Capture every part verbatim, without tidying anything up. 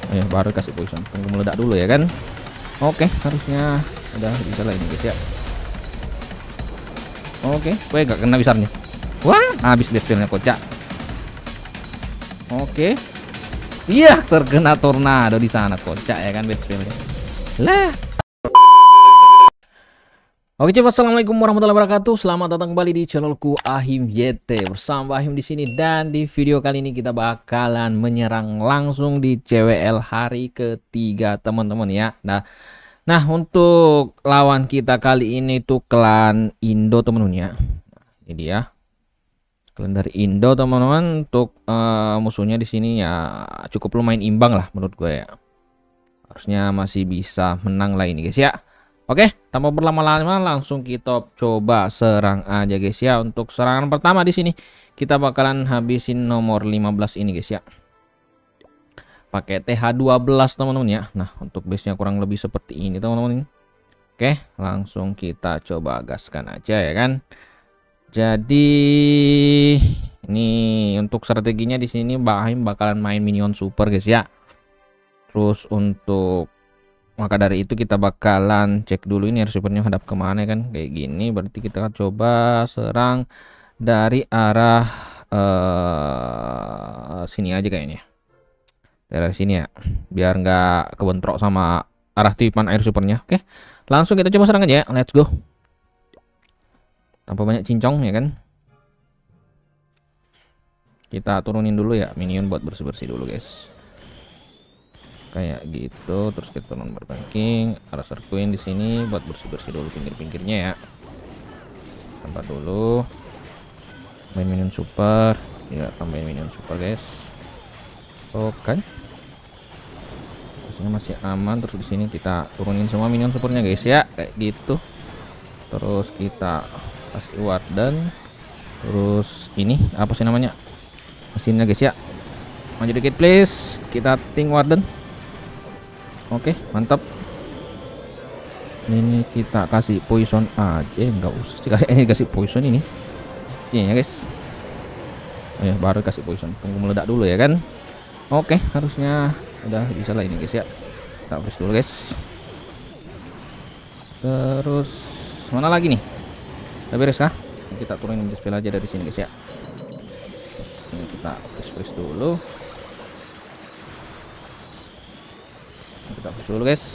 Ya baru kasih poison, tunggu meledak dulu ya kan. Oke, harusnya udah bisa lah ini guys ya. Oke, gue gak kena besarnya. Wah, habis deathspellnya kocak. Oke, iya terkena tornado di sana kocak ya kan deathspellnya. Lah. Oke, coba assalamualaikum warahmatullahi wabarakatuh. Selamat datang kembali di channelku Ahim Y T bersama Ahim di sini, dan di video kali ini kita bakalan menyerang langsung di C W L hari ketiga teman-teman ya. Nah, nah untuk lawan kita kali ini tuh klan Indo teman-teman ya. Ini dia klan dari Indo teman-teman. Untuk uh, musuhnya di sini ya cukup lumayan imbang lah menurut gue ya. Harusnya masih bisa menang lah ini guys ya. Oke, tanpa berlama-lama langsung kita coba serang aja guys ya. Untuk serangan pertama di sini kita bakalan habisin nomor lima belas ini guys ya. Pakai T H dua belas teman-teman ya. Nah, untuk base-nya kurang lebih seperti ini teman-teman. Oke, langsung kita coba gaskan aja ya kan. Jadi ini untuk strateginya di sini Bahim bakalan main minion super guys ya. Terus untuk maka dari itu kita bakalan cek dulu ini receivernya hadap kemana kan, kayak gini. Berarti kita coba serang dari arah uh, sini aja kayaknya, dari sini ya, biar nggak kebentrok sama arah tipan air supernya. Oke, langsung kita coba serang aja ya. Let's go, tanpa banyak cincong ya kan. Kita turunin dulu ya minion buat bersih-bersih dulu guys, kayak gitu. Terus kita turun berbanking arah Queen di sini buat bersih-bersih dulu pinggir-pinggirnya ya. Tambah dulu main minion super ya, tambahin minion super guys. Oke, pastinya masih aman. Terus di sini kita turunin semua minion supernya guys ya, kayak gitu. Terus kita kasih warden. Terus ini apa sih namanya mesinnya guys ya, maju dikit please. Kita ting warden. Oke, mantap. Ini kita kasih poison aja, nggak usah sih kasih ini, kasih poison ini ya guys. Oh ya, baru kasih poison, tunggu meledak dulu ya kan. Oke, harusnya udah bisa lah ini guys ya. Kita freeze dulu guys. Terus mana lagi nih? Udah beres kah? Kita turunin dispel aja dari sini guys ya. Ini kita freeze freeze dulu. Kita push dulu guys.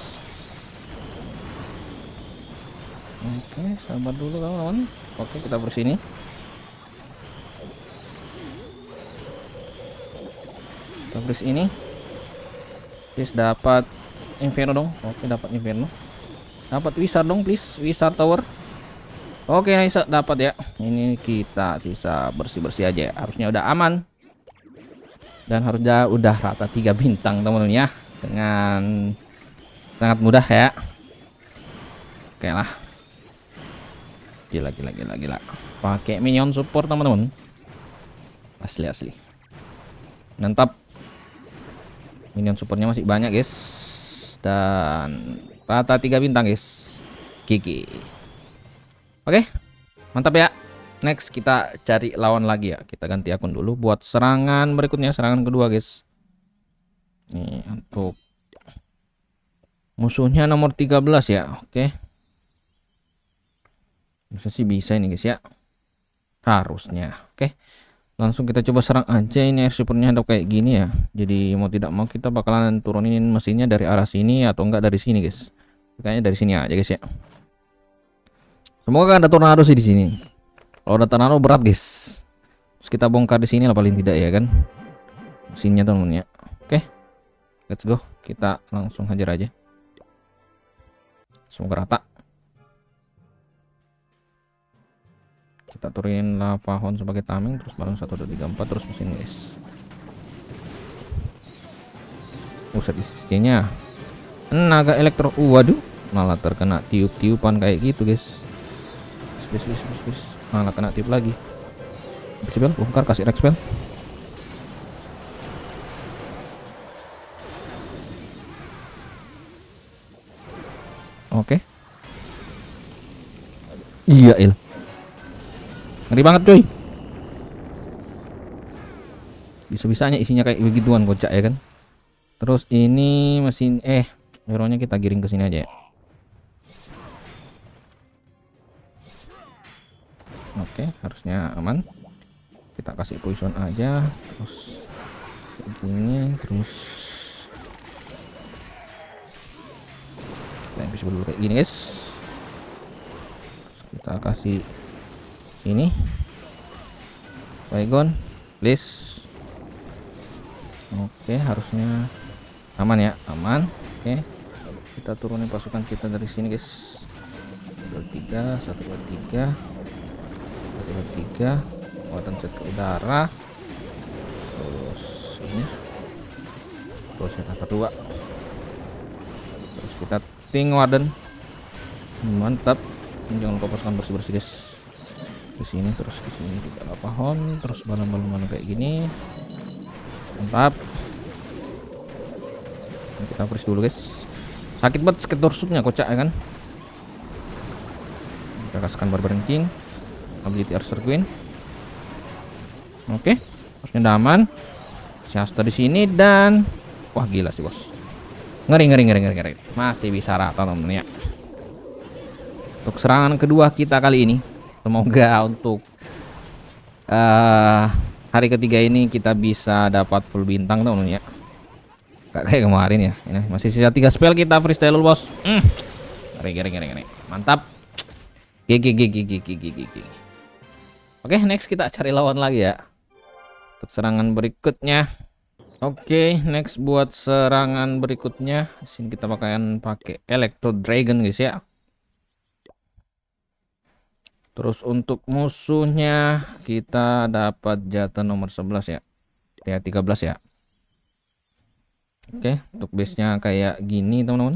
Oke, sabar dulu kawan-kawan. Oke, kita bersini. Kita bersih ini. Please dapat inferno dong. Oke, dapat inferno. Dapat wizard dong please, wizard tower. Oke, nice, dapat ya. Ini kita sisa bersih-bersih aja ya. Harusnya udah aman. Dan harusnya udah rata tiga bintang teman-teman ya, dengan sangat mudah ya. Oke lah, gila gila gila gila, pakai minion support teman-teman, asli asli mantap. Minion supportnya masih banyak guys, dan rata tiga bintang guys. Gigi. Oke, mantap ya. Next kita cari lawan lagi ya. Kita ganti akun dulu buat serangan berikutnya, serangan kedua guys. Nih untuk musuhnya nomor tiga belas ya. Oke, bisa sih bisa ini guys ya, harusnya. Oke, langsung kita coba serang aja. Ini air supernya ada kayak gini ya, jadi mau tidak mau kita bakalan turunin mesinnya dari arah sini atau enggak dari sini guys. Kayaknya dari sini aja guys ya. Semoga ada tornado sih di sini. Kalau ada tornado berat guys. Terus kita bongkar di sini lah paling tidak ya kan, mesinnya temen ya. Oke, let's go, kita langsung hajar aja. Semoga rata. Kita turunin lava horn sebagai tameng, terus bareng satu dua tiga empat terus mesin guys. Usat isinya naga elektro. Uh, waduh, malah terkena tiup-tiupan kayak gitu guys. Bis, bis, bis, bis. Malah kena tiup lagi. Spell, bongkar, kasih rex spell. Oke. Iya il, ngeri banget coy. Bisa-bisanya isinya kayak begituan kocak ya kan. Terus ini mesin eh hero-nya kita giring ke sini aja ya. Oke, harusnya aman. Kita kasih poison aja, terus begini, terus kita bisa dulu kayak gini guys. Terus kita kasih ini Baygon, please. Oke, harusnya aman ya, aman. Oke, kita turunin pasukan kita dari sini guys. Dua tiga, satu dua tiga, satu dua tiga, kekuatan set ke udara. Terus ini, terus set apa dua. Terus kita ting warden, mantap. Jangan lupa pasukan bersih bersih guys. Di sini terus di sini juga apa hon, terus balon-balon kayak gini. Mantap. Ini kita freeze dulu guys. Sakit banget sakit torsutnya kocak ya kan. Kita kasihkan Barbarian King, ability Archer Queen. Oke, harusnya udah aman. Siasta di sini dan wah gila sih bos. Ngeri ngeri ngeri ngeri ngeri. Masih bisa rata temen ya. Untuk serangan kedua kita kali ini, semoga untuk uh, hari ketiga ini kita bisa dapat full bintang teman ya. Gak kayak kemarin ya. Ini masih sisa tiga spell, kita freestyle dulu bos. Mm. Ngeri ngeri ngeri ngeri. Mantap. Gigi gigi gigi gigi gigi. Oke, next kita cari lawan lagi ya. Untuk serangan berikutnya. Oke, next buat serangan berikutnya. Di sini kita bakalan pakai Electro Dragon guys ya. Terus untuk musuhnya kita dapat jatah nomor sebelas ya. Ya tiga belas ya. Oke, untuk base-nya kayak gini teman-teman.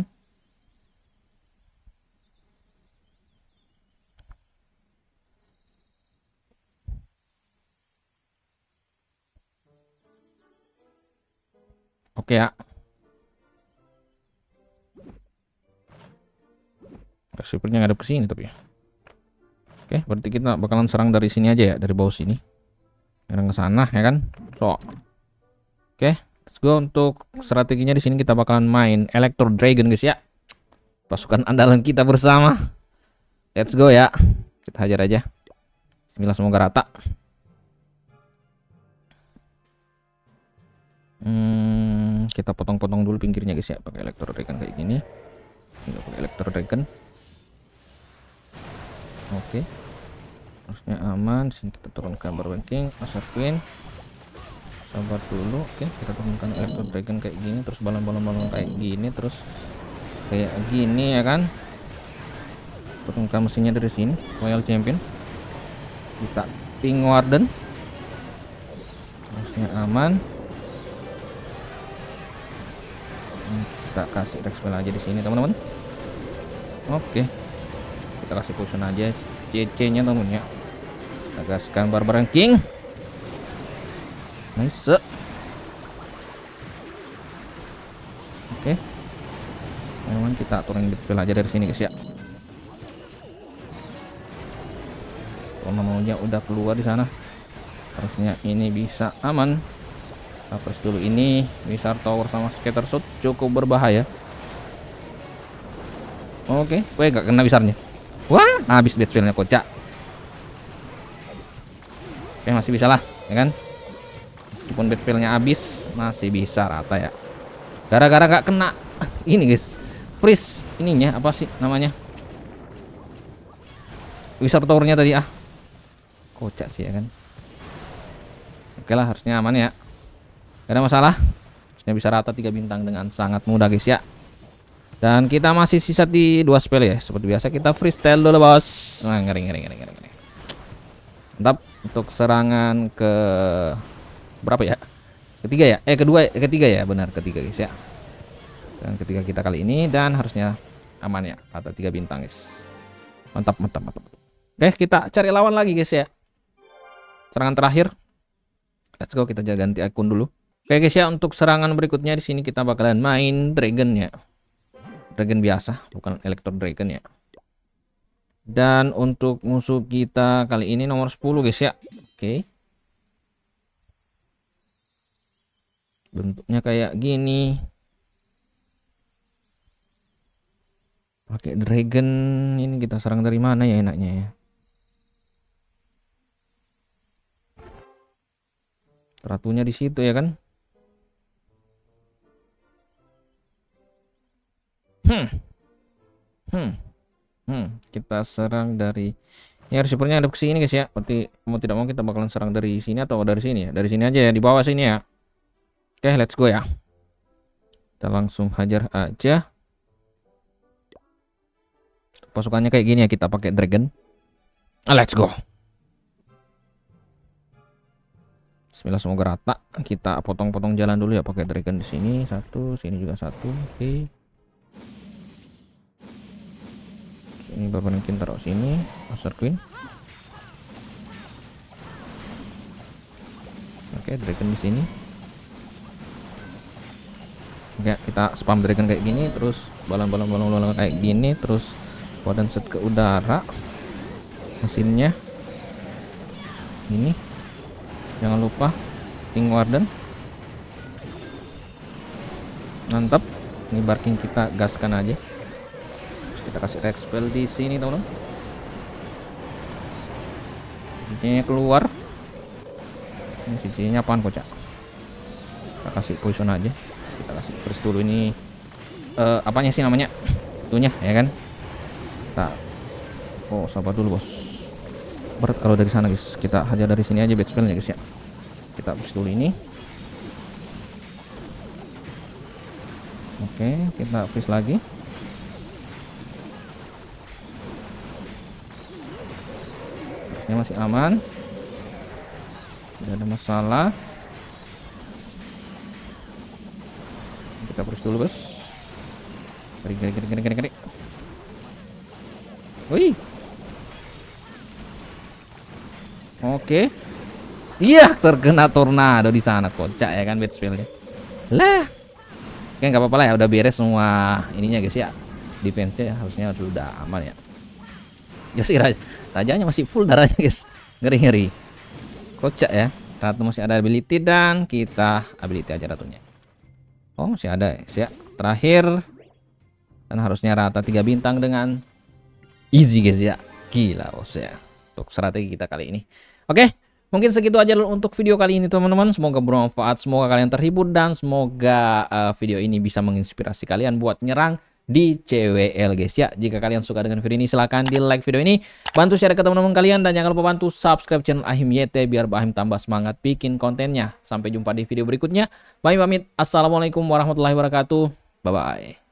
Oke ya. Receiver-nya ngadep ke sini tapi ya. Oke, berarti kita bakalan serang dari sini aja ya, dari bawah sini. Serang ke sana ya kan. So. Oke, let's go. Untuk strateginya di sini kita bakalan main Electro Dragon guys ya. Pasukan andalan kita bersama. Let's go ya. Kita hajar aja. Bismillah, semoga rata. Hmm, kita potong-potong dulu pinggirnya guys ya, pakai Electro Dragon kayak gini. Tinggal pakai Electro Dragon. Oke, harusnya aman. Sini kita turunkan Barbarian King, Archer Queen. Sabar dulu. Oke, kita turunkan Electro Dragon kayak gini, terus balon-balon-balon kayak gini, terus kayak gini ya kan. Turunkan mesinnya dari sini, Royal Champion. Kita Ping Warden. Harusnya aman. Kita kasih Rexpel aja di sini teman-teman. Oke. Kita kasih potion aja C C-nya teman ya. Kita gaskan Barbarian King. Nice. Oke. Memang kita aturin Rexpel aja dari sini guys ya. Kalau udah keluar di sana, harusnya ini bisa aman. Kita press dulu ini. Wizard Tower sama Scatter Shot cukup berbahaya. Oke, gue gak kena Wizardnya. Wah, habis Batspellnya kocak. Oke, masih bisa lah, ya kan? Meskipun Batspellnya habis, masih bisa rata ya. Gara-gara gak kena ini guys, freeze ininya apa sih namanya? Wizard Towernya tadi ah, kocak sih ya kan. Oke lah, harusnya aman ya. Gak ada masalah. Harusnya bisa rata tiga bintang dengan sangat mudah guys ya. Dan kita masih sisa di dua spell ya. Seperti biasa kita freestyle dulu bos. Nah, ngeri ngeri ngeri ngeri ngeri. Mantap. Untuk serangan ke berapa ya? Ketiga ya? Eh kedua, eh, ketiga ya, benar ketiga guys ya. Dan ketiga kita kali ini dan harusnya aman ya. Atau tiga bintang guys. Mantap mantap mantap. Oke, kita cari lawan lagi guys ya. Serangan terakhir. Let's go, kita jaga ganti akun dulu. Oke guys ya, untuk serangan berikutnya di sini kita bakalan main Dragon ya. Dragon biasa, bukan Electro Dragon ya. Dan untuk musuh kita kali ini nomor sepuluh guys ya. Oke. Bentuknya kayak gini. Pakai dragon ini kita serang dari mana ya enaknya ya? Ratunya di situ ya kan? Hmm. Hmm. Hmm. Kita serang dari ya, receivernya ada ke sini guys ya. Berarti mau tidak mau kita bakalan serang dari sini atau dari sini ya. Dari sini aja ya, di bawah sini ya. Oke, let's go ya. Kita langsung hajar aja. Pasukannya kayak gini ya, kita pakai dragon. Ah, let's go. Bismillah, semoga rata. Kita potong-potong jalan dulu ya pakai dragon di sini satu, sini juga satu. Oke. Ini bapak mungkin taruh sini, Master Queen. Oke, dragon di sini. Oke, kita spam dragon kayak gini, terus balon-balon balon-balon kayak gini, terus wadan set ke udara. Mesinnya ini jangan lupa King Warden. Mantap. Ini barking kita gaskan aja. Terus kita kasih expel di sini teman-teman. Ini keluar. Ini sisinya apaan kocak? Kita kasih poison aja. Kita kasih terus dulu ini uh, apanya sih namanya? Itunya ya kan? Kita oh sabar dulu bos. Berat kalau dari sana guys. Kita hajar dari sini aja bad spellnya guys ya. Kita habis dulu ini. Oke, kita freeze lagi. Ini masih aman. Tidak ada masalah. Kita freeze dulu bos. Kering kering kering kering kering. Wih. Oke. Iya, terkena tornado di sana, kocak ya kan bad spellnya. Lah. Oke, nggak apa-apa lah ya, udah beres semua ininya guys ya. Defense-nya harusnya sudah aman ya. Ya sih raja, rajanya masih full darahnya guys. Ngeri-ngeri. Kocak ya. Ratu masih ada ability dan kita ability aja ratunya. Oh, masih ada ya. Terakhir dan harusnya rata tiga bintang dengan easy guys ya. Gila bos ya. Untuk strategi kita kali ini. Oke. Mungkin segitu aja untuk video kali ini teman-teman. Semoga bermanfaat, semoga kalian terhibur, dan semoga uh, video ini bisa menginspirasi kalian buat nyerang di C W L guys ya. Jika kalian suka dengan video ini silahkan di like video ini, bantu share ke teman-teman kalian, dan jangan lupa bantu subscribe channel Ahim Y T biar Bahim tambah semangat bikin kontennya. Sampai jumpa di video berikutnya. Bahim pamit. Assalamualaikum warahmatullahi wabarakatuh. Bye bye.